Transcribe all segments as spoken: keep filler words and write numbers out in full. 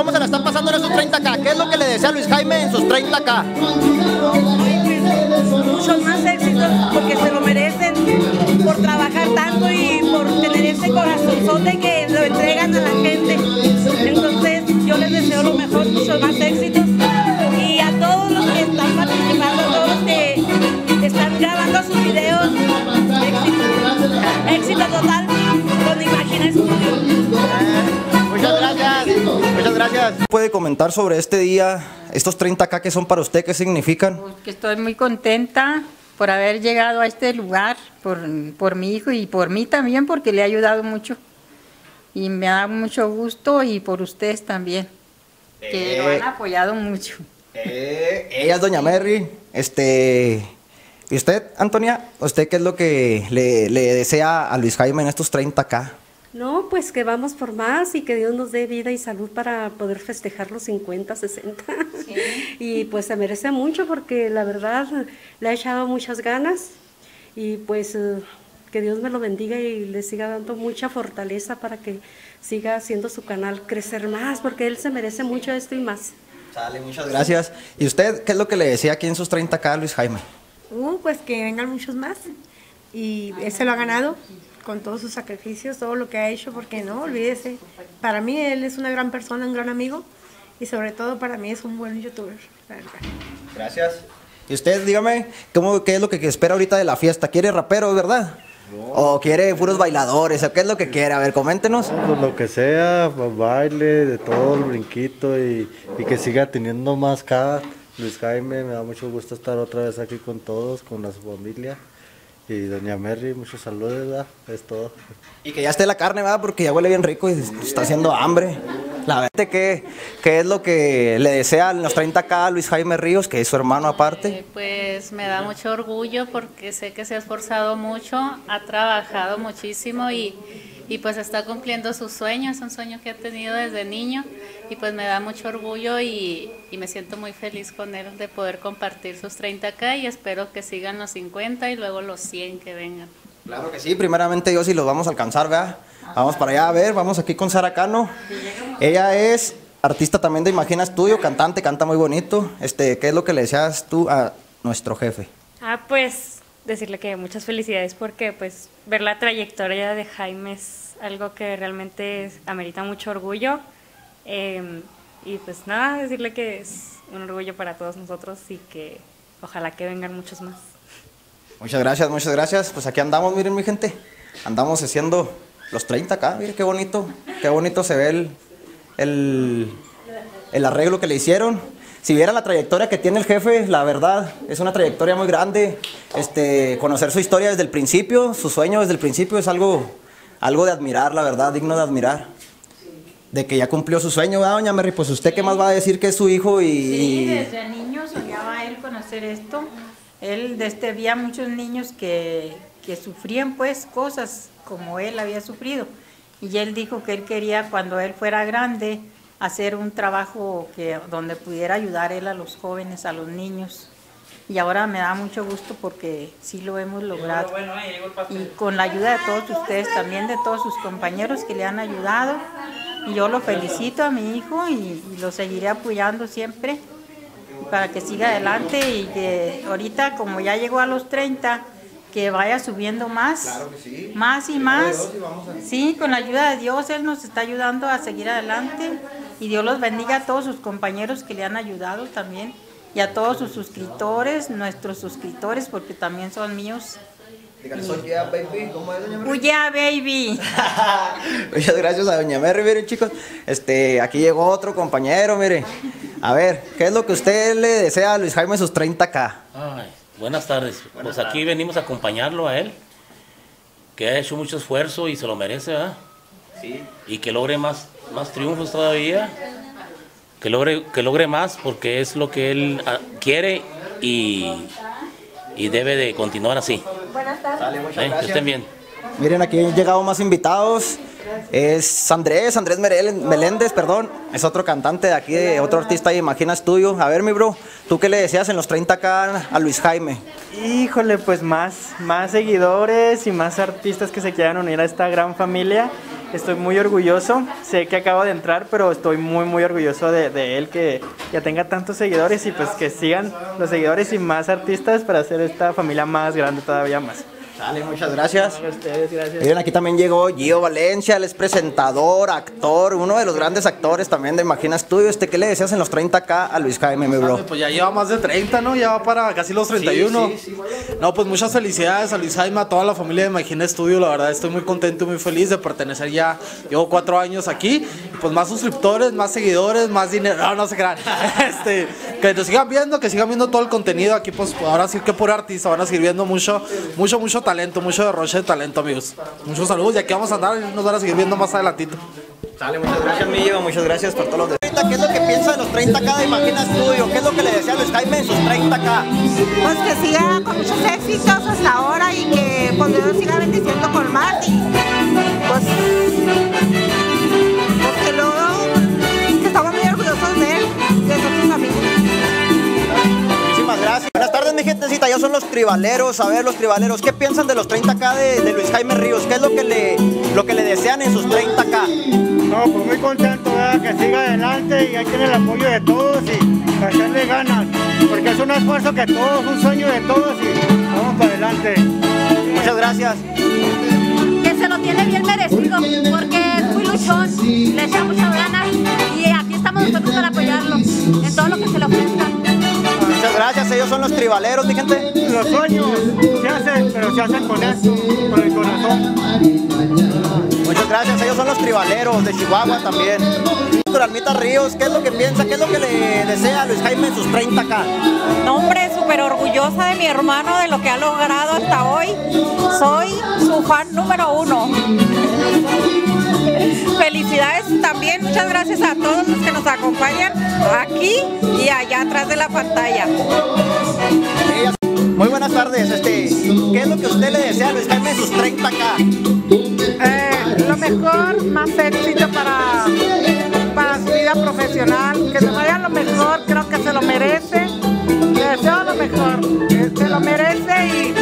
¿Cómo se la están pasando en esos treinta K? ¿Qué es lo que le desea Luis Jaime en sus treinta K? Muchos más éxitos porque se lo merecen por trabajar tanto y por tener ese corazonzote que lo entregan a la gente. Entonces yo les deseo lo mejor, muchos más éxitos, y a todos los que están participando, a todos los que están grabando sus videos, éxito, éxito total con Imagina Studio. Muchas gracias, muchas gracias. ¿Puede comentar sobre este día, estos treinta K que son para usted, qué significan? Pues que estoy muy contenta por haber llegado a este lugar, por, por mi hijo y por mí también, porque le ha ayudado mucho. Y me da mucho gusto, y por ustedes también, que eh, lo han apoyado mucho. Eh, ella es doña Mary. Este, ¿y usted, Antonia? ¿Usted qué es lo que le, le desea a Luis Jaime en estos treinta K? No, pues que vamos por más y que Dios nos dé vida y salud para poder festejar los cincuenta, sesenta. Sí. Y pues se merece mucho porque la verdad le ha echado muchas ganas y pues que Dios me lo bendiga y le siga dando mucha fortaleza para que siga haciendo su canal crecer más, porque él se merece mucho esto y más. Sale, muchas gracias. ¿Y usted qué es lo que le decía aquí en sus treinta K a Luis Jaime? Uh, pues que vengan muchos más y él se lo ha ganado con todos sus sacrificios, todo lo que ha hecho, porque no, olvídese, para mí él es una gran persona, un gran amigo y sobre todo para mí es un buen youtuber, la verdad. Gracias. Y usted, dígame, ¿cómo, qué es lo que espera ahorita de la fiesta? ¿Quiere raperos, verdad? No. ¿O quiere puros bailadores? ¿O qué es lo que quiere? A ver, coméntenos. Pues lo que sea, baile, de todo el brinquito y, y que siga teniendo más K. Luis Jaime, me da mucho gusto estar otra vez aquí con todos, con la familia. Y doña Mary, muchos saludos, ¿verdad? Es todo. Y que ya esté la carne, ¿verdad? Porque ya huele bien rico y está haciendo hambre. La verdad, ¿qué, qué es lo que le desea en los treinta K a Luis Jaime Ríos, que es su hermano aparte? Eh, pues me da mucho orgullo porque sé que se ha esforzado mucho, ha trabajado muchísimo y, y pues está cumpliendo sus sueños, es un sueño que ha tenido desde niño y pues me da mucho orgullo y, y me siento muy feliz con él de poder compartir sus treinta K y espero que sigan los cincuenta y luego los cien que vengan. Claro que sí, primeramente Dios y los vamos a alcanzar, ¿verdad? Vamos para allá, a ver, vamos aquí con Sara Cano. Ella es artista también de Imagina Studio, cantante, canta muy bonito. Este, ¿qué es lo que le deseas tú a nuestro jefe? Ah, pues decirle que muchas felicidades porque pues ver la trayectoria de Jaime es algo que realmente amerita mucho orgullo. Eh, y pues nada, decirle que es un orgullo para todos nosotros y que ojalá que vengan muchos más. Muchas gracias, muchas gracias. Pues aquí andamos, miren mi gente, andamos haciendo los treinta K, miren qué bonito, qué bonito se ve el, el, el arreglo que le hicieron. Si vieran la trayectoria que tiene el jefe, la verdad, es una trayectoria muy grande. Este, conocer su historia desde el principio, su sueño desde el principio es algo, algo de admirar, la verdad, digno de admirar. De que ya cumplió su sueño, ¿verdad, doña Mary? Pues usted qué más va a decir que es su hijo y... Sí, desde niño soñaba él conocer esto. Él desde veía muchos niños que, que sufrían pues cosas como él había sufrido. Y él dijo que él quería cuando él fuera grande hacer un trabajo que, donde pudiera ayudar él a los jóvenes, a los niños. Y ahora me da mucho gusto porque sí lo hemos logrado. Y con la ayuda de todos ustedes, también de todos sus compañeros que le han ayudado. Y yo lo felicito a mi hijo y, y lo seguiré apoyando siempre para que siga adelante y que ahorita como ya llegó a los treinta, que vaya subiendo más, claro que sí. más y más. Sí, con la ayuda de Dios, Él nos está ayudando a seguir adelante y Dios los bendiga a todos sus compañeros que le han ayudado también y a todos sus suscriptores, nuestros suscriptores, porque también son míos. Dígale, soy yeah, baby. ¿Cómo es, doña Mary? Oh, yeah, baby. Muchas gracias a doña Mary, miren chicos. Este, aquí llegó otro compañero, mire. A ver, ¿qué es lo que usted le desea a Luis Jaime sus treinta K? Ay, buenas tardes. Buenas pues aquí tardes. venimos a acompañarlo a él, que ha hecho mucho esfuerzo y se lo merece, ¿verdad? Sí. Y que logre más, más triunfos todavía, que logre, que logre más porque es lo que él ah, quiere y, y debe de continuar así. Buenas tardes. Dale, muchas ¿Eh? Que gracias. estén bien. Miren, aquí han llegado más invitados. Es Andrés, Andrés Meléndez, perdón. Es otro cantante de aquí, de otro artista de Imagina Studio. A ver, mi bro, ¿tú qué le decías en los treinta K a Luis Jaime? Híjole, pues más, más seguidores y más artistas que se quieran unir a esta gran familia. estoy muy orgulloso. Sé que acabo de entrar, pero estoy muy, muy orgulloso de, de él, que ya tenga tantos seguidores y pues que sigan los seguidores y más artistas para hacer esta familia más grande todavía más. Dale, muchas gracias. A ustedes, gracias. Miren, aquí también llegó Gio Valencia, él es presentador, actor, uno de los grandes actores también de Imagina Studio. Este, ¿qué le decías en los treinta K a Luis Jaime, mi bro? Pues ya lleva más de treinta, ¿no? Ya va para casi los treinta y uno. Sí, sí, sí, bueno. No, pues muchas felicidades a Luis Jaime, a toda la familia de Imagina Studio. La verdad estoy muy contento y muy feliz de pertenecer ya. Llevo cuatro años aquí. Y pues más suscriptores, más seguidores, más dinero. No, no se crean. Este, que te sigan viendo, que sigan viendo todo el contenido. Aquí pues ahora sí que por artista van a seguir viendo mucho, mucho, mucho talento, mucho derroche de talento, amigos. Muchos saludos y aquí vamos a andar y nos van a seguir viendo más adelantito. Sale, muchas gracias, Millo, muchas gracias por todos los detalles. ¿Qué es lo que piensa de los treinta K de Imagina Studio? ¿Qué es lo que le decía a Luis Jaime en sus treinta K? Pues que siga con muchos éxitos hasta ahora y que pues Dios siga bendiciendo con más y pues, pues que luego que estamos muy orgullosos de él, de sus amigos. Muchísimas gracias. Buenas tardes, mi gentecita, ya son los tribaleros. A ver, los tribaleros, ¿qué piensan de los treinta K de, de Luis Jaime Ríos? ¿Qué es lo que le, lo que le desean en sus treinta K? No, pues muy contento, ¿verdad? Que siga adelante y ahí tiene el apoyo de todos y hacerle ganas, porque es un esfuerzo que todos, un sueño de todos y vamos para adelante. Muchas gracias. Que se lo tiene bien merecido, porque es muy luchón, le echa muchas ganas y aquí estamos nosotros para apoyarlo en todo lo que se le ofrezca. Muchas gracias, ellos son los tribaleros, mi gente. Los sueños se hacen, pero se hacen con esto, con el corazón. Muchas gracias, ellos son los tribaleros de Chihuahua también. Almita Ríos, ¿qué es lo que piensa? ¿Qué es lo que le desea a Luis Jaime en sus treinta K? No, hombre, súper orgullosa de mi hermano, de lo que ha logrado hasta hoy. Soy su fan número uno. Felicidades también, muchas gracias a todos los que nos acompañan aquí y allá atrás de la pantalla. Muy buenas tardes, este, ¿qué es lo que usted le desea a Luis Jaime en sus treinta K? Eh, lo mejor, más éxito para, para su vida profesional, que se vaya lo mejor, creo que se lo merece, le deseo lo mejor, eh, se lo merece y...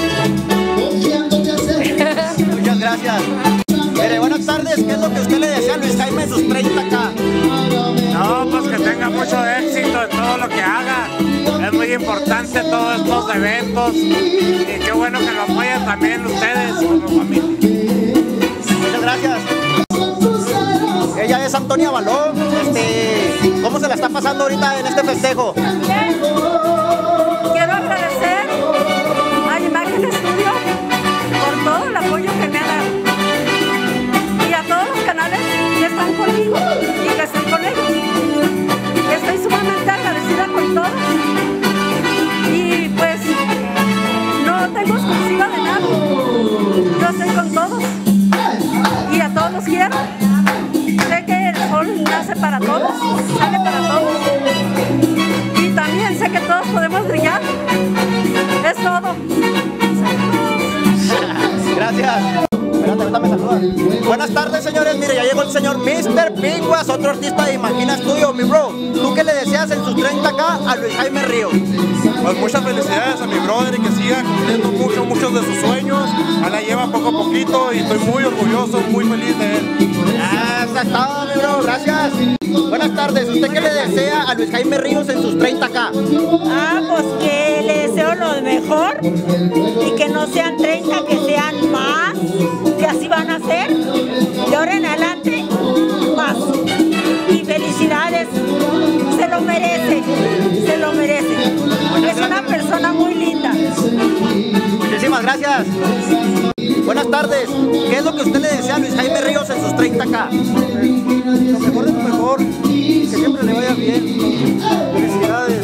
Muchas gracias. Mire, buenas tardes, ¿qué es lo que usted le desea a Luis Jaime en sus treinta K? No, pues que tenga mucho éxito en todo lo que haga. Es muy importante todos estos eventos y qué bueno que lo apoyan también ustedes como familia. Muchas gracias. Ella es Antonia Balón. Este, ¿cómo se la está pasando ahorita en este festejo? Quiero agradecer a Imagina Studio por todo el apoyo que me ha dado. Y a todos los canales que están conmigo y que están con ellos. Estoy sumamente agradecida con todos. Y pues no tengo exclusiva de nada. Yo estoy con todos. Y a todos los quiero. Sé que el sol nace para todos, sale para todos. Y también sé que todos podemos brillar. Es todo. Gracias. Espérate, ahorita me saluda. Buenas tardes, señores. Mire, ya llegó el señor mister Pinguas, otro artista de Imagina Studio. Mi bro, ¿tú qué le deseas en sus treinta K a Luis Jaime Ríos? Pues muchas felicidades a mi brother y que siga cumpliendo mucho, muchos de sus sueños. A la lleva poco a poquito y estoy muy orgulloso, muy feliz de él. Eso es todo, mi bro. Gracias. Buenas tardes. ¿Usted qué le desea a Luis Jaime Ríos en sus treinta K? Ah, pues que le deseo lo mejor y que no sean treinta, que sean más, que así van a ser. De ahora en adelante, más. Y felicidades. Se lo merece. Se lo merece. Es una persona muy linda. Muchísimas gracias. Buenas tardes. ¿Qué es lo que usted le desea a Luis Jaime Ríos en sus treinta K? Lo mejor de lo mejor, que siempre le vaya bien. Felicidades.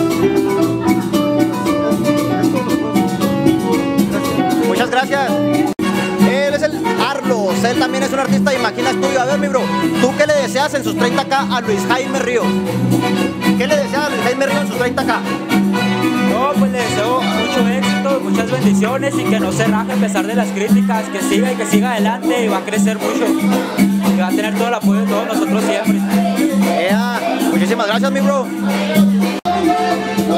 Muchas gracias. Él es el Arlos, él también es un artista de Imagina Studio. A ver, mi bro, ¿tú qué le deseas en sus treinta K a Luis Jaime Ríos? ¿Qué le deseas a Luis Jaime Ríos en sus treinta K? No, pues le deseo mucho éxito, muchas bendiciones y que no se raje a pesar de las críticas, que siga y que siga adelante y va a crecer mucho. Que va a tener todo el apoyo de todos nosotros siempre. Yeah. Muchísimas gracias, mi bro. Buenas, aquí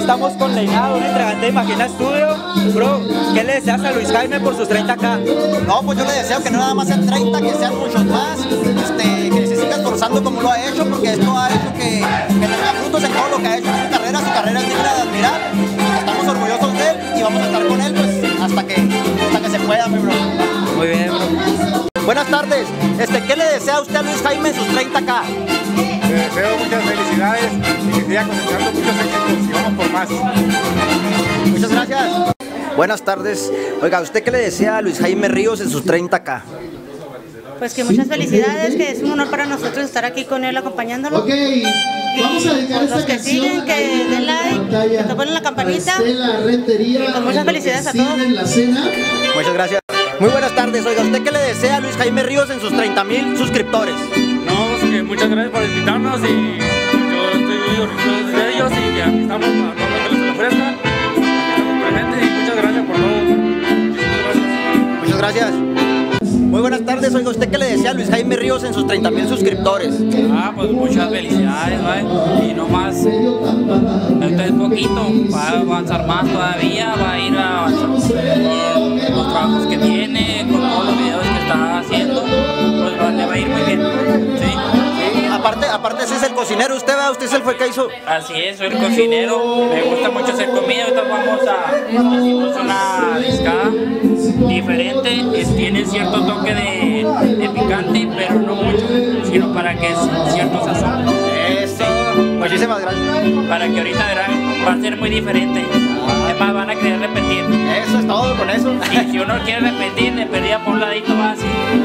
estamos con Leinado, un integrante de Imagina Estudio. Bro, ¿qué le deseas a Luis Jaime por sus treinta K? No, pues yo le deseo que no nada más sean treinta, que sean muchos más, este, que se siga esforzando como lo ha hecho, porque esto ha hecho que, que tenga frutos en todo lo que ha hecho en su carrera. Su carrera es digna de admirar. Estamos orgullosos de él y vamos a estar con él pues hasta que, hasta que se pueda, mi bro. Muy bien, bro. Buenas tardes. Este, ¿qué le desea usted a Luis Jaime en sus treinta K? Le deseo muchas felicidades y que siga cosechando muchos éxitos y vamos por más. Muchas gracias. Buenas tardes. Oiga, ¿usted qué le desea a Luis Jaime Ríos en sus treinta K? Pues que muchas felicidades, que es un honor para nosotros estar aquí con él acompañándolo. Ok, vamos a dedicar esta los que canción siguen, que den like, que toquen la campanita. Y pues muchas felicidades a todos. Muchas gracias. Muy buenas tardes. Oiga, ¿usted qué le desea a Luis Jaime Ríos en sus treinta mil suscriptores? No, pues que muchas gracias por invitarnos y yo estoy muy orgulloso de ellos y que aquí estamos para todo lo que les ofrezcan. Estamos presentes y muchas gracias por todo. Muchas gracias. Muy buenas tardes. Oiga, ¿usted qué le desea a Luis Jaime Ríos en sus treinta mil suscriptores? Ah, pues muchas felicidades, ¿vale? Y no más, esto es poquito, va a avanzar más todavía, va a ir a avanzar con los trabajos que tiene, con todos los videos que está haciendo, pues va, le va a ir muy bien, ¿sí? Sí, aparte, aparte ese es el cocinero, usted va, usted es el fue que hizo. Así es, soy el cocinero, me gusta mucho hacer comida, ahorita vamos a, hicimos una discada diferente, es, tiene cierto toque de, de picante, pero no mucho, sino para que es cierto sazón. Eso, muchísimas gracias. Para que ahorita verán, va a ser muy diferente. Además van a querer repetir. Eso es todo con eso. Y si uno quiere repetir, le perdía por un ladito más.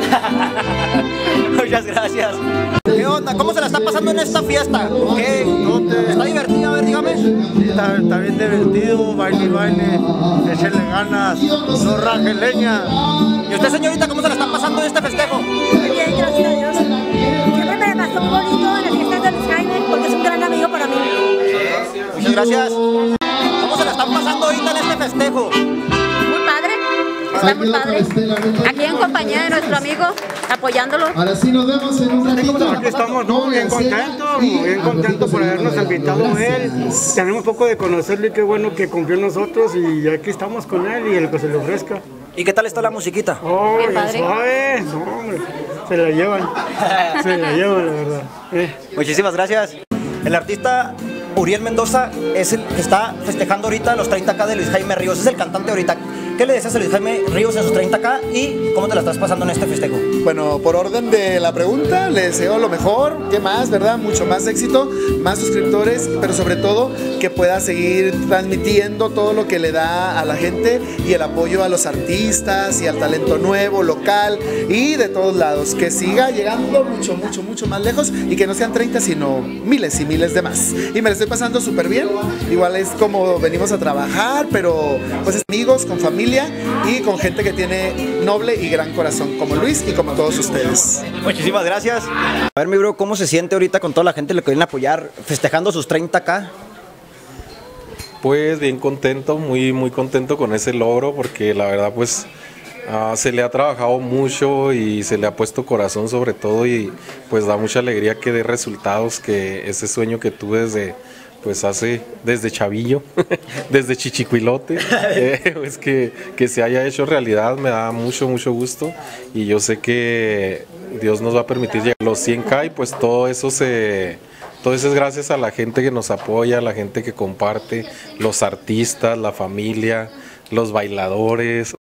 Muchas gracias. ¿Qué onda? ¿Cómo se la está pasando en esta fiesta? ¿Qué? ¿Está divertido? A ver, dígame. Está, está bien divertido, baile y baile, échenle ganas, no raje leña. ¿Y usted, señorita, cómo se la está pasando en este festejo? Muy bien, gracias a Dios. Siempre me pasó muy bonito en las fiestas de Luis Jaime, porque es un gran amigo para mí. Muchas gracias. ¿Cómo se la están pasando ahorita en este festejo? Muy padre, está muy padre. Aquí en compañía de nuestro amigo, apoyándolo. Ahora sí nos vemos en un ratito. Aquí estamos, ¿no? Bien contentos, bien contentos por habernos invitado a él. Tenemos poco de conocerle, qué bueno que confió en nosotros y aquí estamos con él y el que se le ofrezca. ¿Y qué tal está la musiquita? Oh, ya sabes, no, hombre, se la llevan, se la llevan, la verdad. Eh. Muchísimas gracias. El artista Uriel Mendoza es el que está festejando ahorita los treinta K de Luis Jaime Ríos, es el cantante ahorita. ¿Qué le deseas a Luis Jaime Ríos en sus treinta K y cómo te la estás pasando en este festejo? Bueno, por orden de la pregunta, le deseo lo mejor, ¿qué más, verdad? Mucho más éxito, más suscriptores, pero sobre todo que pueda seguir transmitiendo todo lo que le da a la gente y el apoyo a los artistas y al talento nuevo, local y de todos lados, que siga llegando mucho, mucho, mucho más lejos y que no sean treinta, sino miles y miles de más. Y me la estoy pasando súper bien, igual es como venimos a trabajar, pero pues amigos, con familia y con gente que tiene noble y gran corazón como Luis y como todos ustedes. Muchísimas gracias. A ver, mi bro, ¿cómo se siente ahorita con toda la gente que le quieren apoyar festejando sus treinta K? Pues bien contento, muy muy contento con ese logro porque la verdad pues uh, se le ha trabajado mucho y se le ha puesto corazón sobre todo y pues da mucha alegría que dé resultados, que ese sueño que tuve desde pues hace desde chavillo, desde chichicuilote, eh, pues que, que se haya hecho realidad me da mucho, mucho gusto y yo sé que Dios nos va a permitir llegar a los cien K y pues todo eso se... Todo eso es gracias a la gente que nos apoya, a la gente que comparte, los artistas, la familia, los bailadores.